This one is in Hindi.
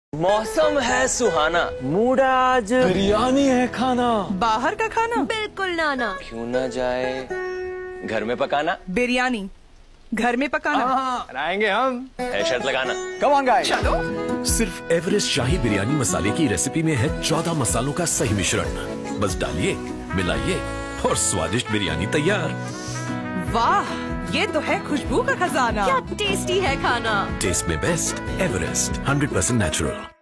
मौसम है सुहाना, मूड आज बिरयानी है खाना। बाहर का खाना बिल्कुल नाना। क्यों ना जाए घर में पकाना। बिरयानी घर में पकाना। बनाएंगे हम। है शर्त लगाना। Come on guys. चलो। सिर्फ एवरेस्ट शाही बिरयानी मसाले की रेसिपी में है 14 मसालों का सही मिश्रण। बस डालिए, मिलाइए और स्वादिष्ट बिरयानी तैयार। वाह, ये तो है खुशबू का खजाना। क्या टेस्टी है खाना। टेस्ट में बेस्ट एवरेस्ट 100% नेचुरल।